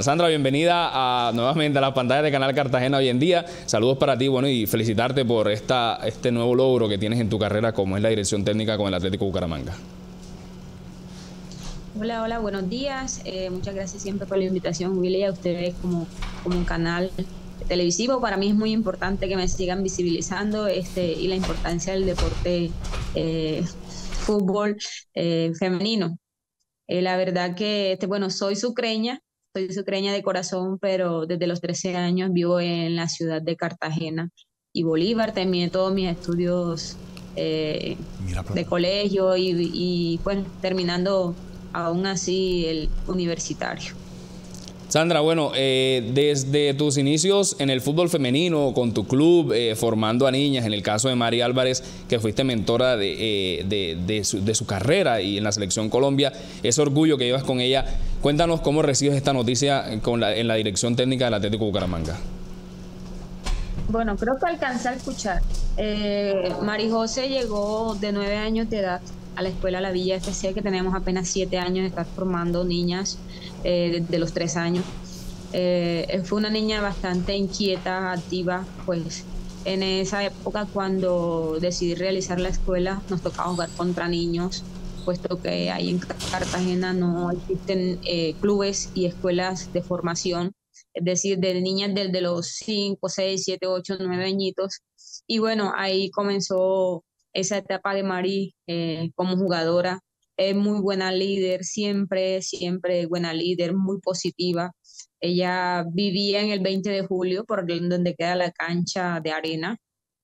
Sandra, bienvenida nuevamente a la pantalla de Canal Cartagena hoy en día. Saludos para ti, bueno, y felicitarte por este nuevo logro que tienes en tu carrera, como es la dirección técnica con el Atlético Bucaramanga. Hola, hola, buenos días. Muchas gracias siempre por la invitación, Willy, a ustedes como un canal televisivo. Para mí es muy importante que me sigan visibilizando y la importancia del deporte fútbol femenino. La verdad que, bueno, soy sucreña de corazón, pero desde los 13 años vivo en la ciudad de Cartagena y Bolívar. Terminé todos mis estudios de colegio bueno, terminando aún así el universitario. Sandra, bueno, desde tus inicios en el fútbol femenino, con tu club, formando a niñas, en el caso de Mari Álvarez, que fuiste mentora de su carrera y en la Selección Colombia, ese orgullo que llevas con ella, cuéntanos cómo recibes esta noticia en la dirección técnica del Atlético Bucaramanga. Bueno, creo que alcancé a escuchar. Mari José llegó de 9 años de edad a la escuela La Villa FC, que tenemos apenas 7 años de estar formando niñas desde los 3 años. Fue una niña bastante inquieta, activa, pues en esa época cuando decidí realizar la escuela nos tocaba jugar contra niños, puesto que ahí en Cartagena no existen clubes y escuelas de formación, es decir, de niñas desde los 5, 6, 7, 8, 9 añitos. Y bueno, ahí comenzó esa etapa de Mari como jugadora. Es muy buena líder, siempre, siempre buena líder, muy positiva. Ella vivía en el 20 de julio, por donde queda la cancha de arena,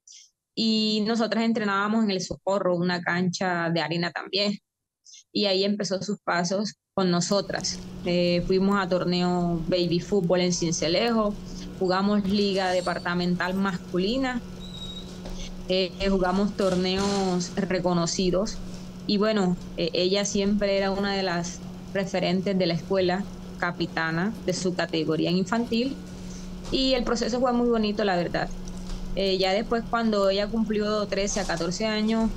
y nosotras entrenábamos en el Socorro, una cancha de arena también, y ahí empezó sus pasos con nosotras. Fuimos a torneo baby fútbol en Sincelejo, jugamos liga departamental masculina, jugamos torneos reconocidos, y bueno, ella siempre era una de las referentes de la escuela, capitana de su categoría en infantil, y el proceso fue muy bonito, la verdad. Ya después, cuando ella cumplió 13 a 14 años,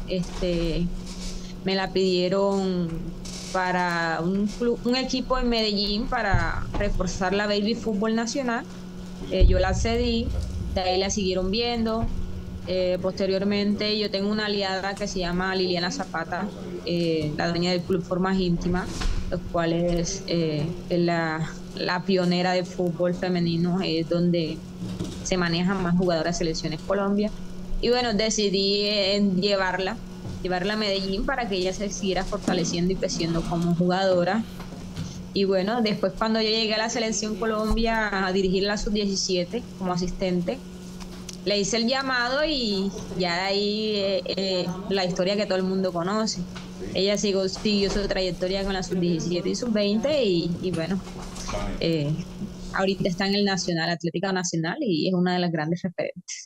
me la pidieron para un equipo en Medellín para reforzar la baby fútbol nacional. Yo la cedí, de ahí la siguieron viendo. Posteriormente, yo tengo una aliada que se llama Liliana Zapata, la dueña del club Formas Íntimas, los cuales es la pionera de fútbol femenino, es donde se manejan más jugadoras de selecciones Colombia. Y bueno, decidí llevarla a Medellín para que ella se siguiera fortaleciendo y creciendo como jugadora. Y bueno, después, cuando yo llegué a la selección Colombia a dirigir la sub-17 como asistente, le hice el llamado, y ya de ahí la historia que todo el mundo conoce. Ella siguió su trayectoria con la sub-17 y sub-20, y bueno, eh, ahorita está en el Nacional, Atlética Nacional, y es una de las grandes referentes.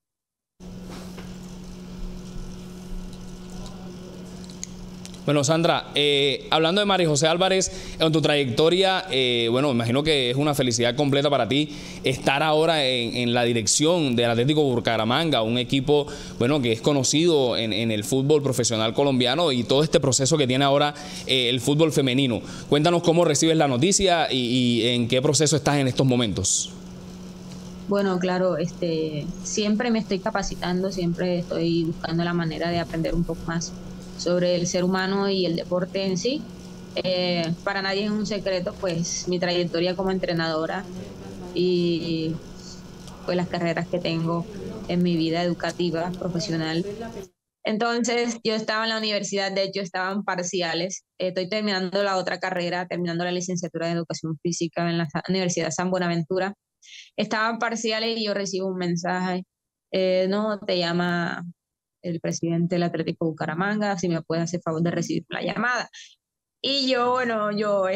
Bueno, Sandra, hablando de Mari José Álvarez, en tu trayectoria, bueno, imagino que es una felicidad completa para ti estar ahora en la dirección del Atlético Bucaramanga, un equipo, bueno, que es conocido en el fútbol profesional colombiano, y todo este proceso que tiene ahora el fútbol femenino. Cuéntanos cómo recibes la noticia y en qué proceso estás en estos momentos. Bueno, claro, siempre me estoy capacitando, siempre estoy buscando la manera de aprender un poco más sobre el ser humano y el deporte en sí. Para nadie es un secreto, pues, mi trayectoria como entrenadora y pues las carreras que tengo en mi vida educativa, profesional. Entonces, yo estaba en la universidad, de hecho, estaba en parciales. Estoy terminando la otra carrera, terminando la licenciatura de Educación Física en la Universidad San Buenaventura. Estaban parciales y yo recibo un mensaje. No, te llama el presidente del Atlético Bucaramanga, si me puede hacer favor de recibir la llamada. Y yo, bueno,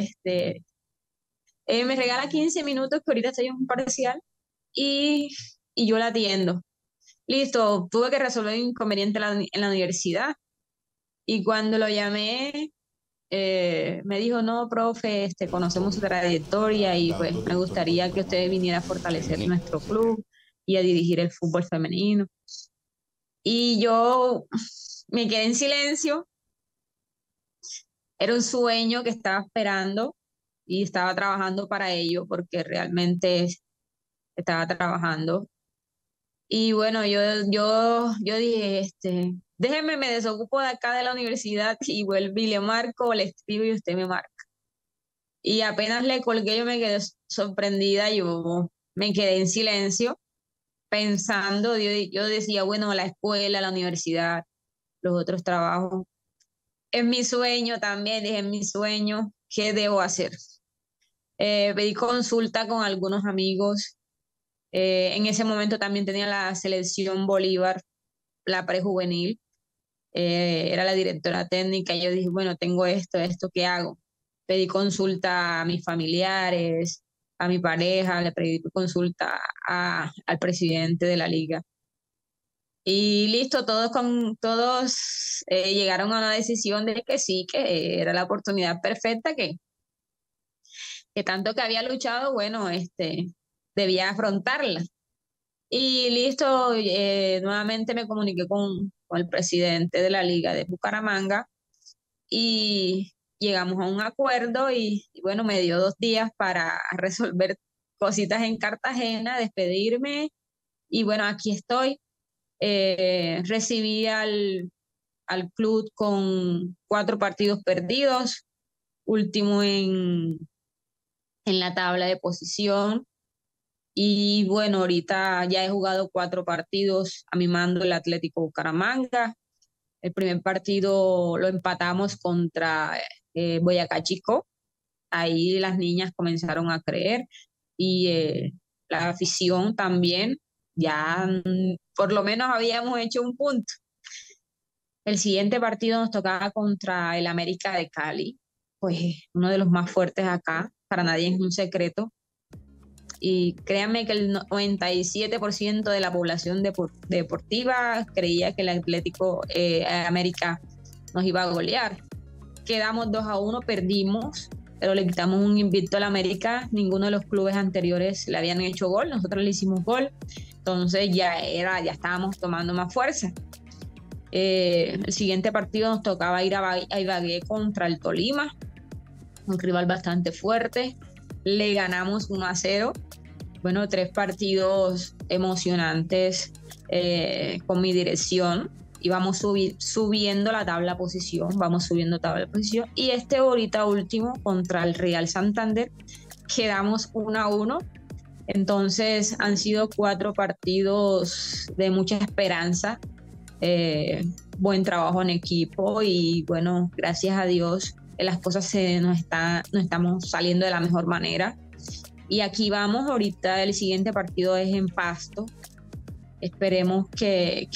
me regala 15 minutos, que ahorita estoy en un parcial, y, y yo la atiendo. Listo, tuve que resolver un inconveniente en la universidad, y cuando lo llamé, me dijo: no, profe, conocemos su trayectoria, y pues me gustaría que usted viniera a fortalecer nuestro club y a dirigir el fútbol femenino. Y yo me quedé en silencio. Era un sueño que estaba esperando, y estaba trabajando para ello porque realmente estaba trabajando. Y bueno, yo dije, déjeme, me desocupo de acá de la universidad y vuelvo y le marco, le escribo y usted me marca. Y apenas le colgué, yo me quedé sorprendida, yo me quedé en silencio pensando, yo decía, bueno, la escuela, la universidad, los otros trabajos. En mi sueño también, dije, en mi sueño, ¿qué debo hacer? Pedí consulta con algunos amigos. En ese momento también tenía la selección Bolívar, la prejuvenil. Era la directora técnica. Yo dije, bueno, tengo esto, ¿qué hago? Pedí consulta a mis familiares, a mi pareja, le pedí consulta al presidente de la liga. Y listo, todos llegaron a una decisión de que sí, que era la oportunidad perfecta, que tanto que había luchado, bueno, debía afrontarla. Y listo, nuevamente me comuniqué con el presidente de la Liga de Bucaramanga y llegamos a un acuerdo y bueno, me dio 2 días para resolver cositas en Cartagena, despedirme y bueno, aquí estoy. Recibí al club con 4 partidos perdidos, último en la tabla de posición. Y bueno, ahorita ya he jugado 4 partidos a mi mando el Atlético Bucaramanga. El primer partido lo empatamos contra Boyacá Chico. Ahí las niñas comenzaron a creer y la afición también. Ya por lo menos habíamos hecho un punto. El siguiente partido nos tocaba contra el América de Cali, pues uno de los más fuertes acá, para nadie es un secreto. Y créanme que el 97% de la población deportiva creía que el Atlético América nos iba a golear. Quedamos 2-1, perdimos, pero le quitamos un invicto al América. Ninguno de los clubes anteriores le habían hecho gol, nosotros le hicimos gol. Entonces ya estábamos tomando más fuerza. El siguiente partido nos tocaba ir a Ibagué contra el Tolima, un rival bastante fuerte. Le ganamos 1-0. Bueno, 3 partidos emocionantes con mi dirección. Y vamos subiendo la tabla de posición, vamos subiendo tabla de posición. Y ahorita último contra el Real Santander, quedamos 1-1. Entonces han sido 4 partidos de mucha esperanza. Buen trabajo en equipo y bueno, gracias a Dios las cosas nos estamos saliendo de la mejor manera y aquí vamos. Ahorita el siguiente partido es en Pasto. Esperemos que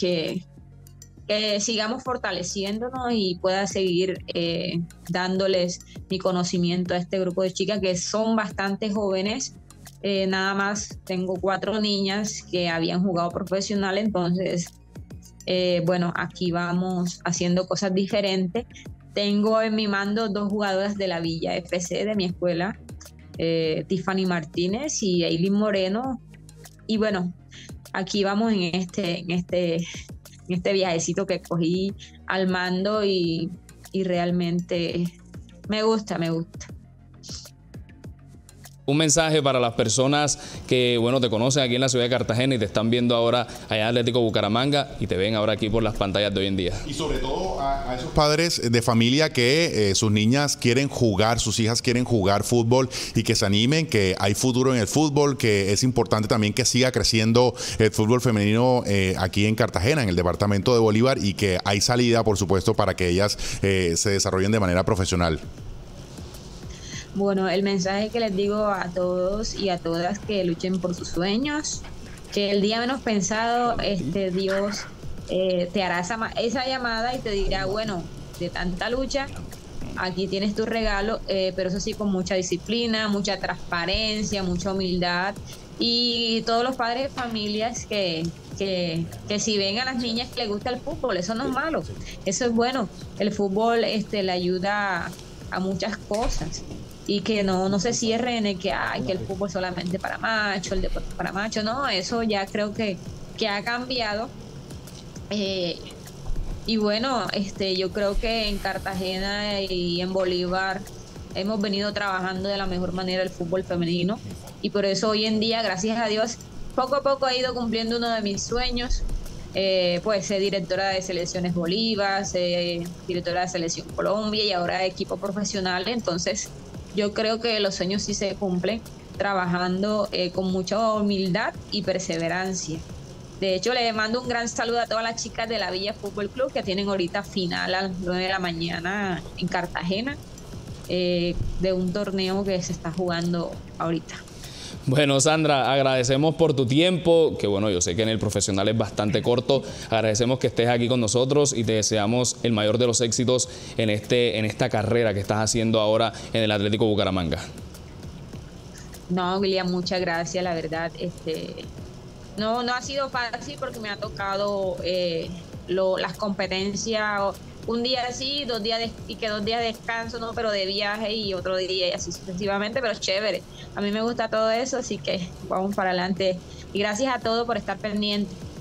sigamos fortaleciéndonos y pueda seguir dándoles mi conocimiento a este grupo de chicas que son bastante jóvenes. Nada más tengo 4 niñas que habían jugado profesional, entonces bueno, aquí vamos haciendo cosas diferentes. Tengo en mi mando 2 jugadoras de la Villa FC de mi escuela, Tiffany Martínez y Eileen Moreno. Y bueno, aquí vamos en este viajecito que cogí al mando y realmente me gusta. Un mensaje para las personas que, bueno, te conocen aquí en la ciudad de Cartagena y te están viendo ahora allá en Atlético Bucaramanga y te ven ahora aquí por las pantallas de hoy en día. Y sobre todo a esos padres de familia que sus niñas quieren jugar, sus hijas quieren jugar fútbol y que se animen, que hay futuro en el fútbol, que es importante también que siga creciendo el fútbol femenino aquí en Cartagena, en el departamento de Bolívar, y que hay salida, por supuesto, para que ellas se desarrollen de manera profesional. Bueno, el mensaje que les digo a todos y a todas que luchen por sus sueños, que el día menos pensado, Dios te hará esa llamada y te dirá, bueno, de tanta lucha, aquí tienes tu regalo, pero eso sí, con mucha disciplina, mucha transparencia, mucha humildad. Y todos los padres de familias que si ven a las niñas que les gusta el fútbol, eso no es malo, eso es bueno. El fútbol le ayuda a muchas cosas. Y que no se cierren en que el fútbol solamente para machos, el deporte para machos, no, eso ya creo que ha cambiado. Y bueno, yo creo que en Cartagena y en Bolívar hemos venido trabajando de la mejor manera el fútbol femenino y por eso hoy en día, gracias a Dios, poco a poco he ido cumpliendo uno de mis sueños, pues ser directora de Selecciones Bolívar, ser directora de Selección Colombia y ahora de equipo profesional. Entonces yo creo que los sueños sí se cumplen trabajando con mucha humildad y perseverancia. De hecho, le mando un gran saludo a todas las chicas de la Villa Fútbol Club que tienen ahorita final a las 9 de la mañana en Cartagena, de un torneo que se está jugando ahorita. Bueno, Sandra, agradecemos por tu tiempo, que bueno, yo sé que en el profesional es bastante corto. Agradecemos que estés aquí con nosotros y te deseamos el mayor de los éxitos en esta carrera que estás haciendo ahora en el Atlético Bucaramanga. No, William, muchas gracias, la verdad. No ha sido fácil porque me ha tocado las competencias, un día así, 2 días y que 2 días de descanso, ¿no? Pero de viaje y otro día y así sucesivamente, pero chévere. A mí me gusta todo eso, así que vamos para adelante. Y gracias a todos por estar pendientes.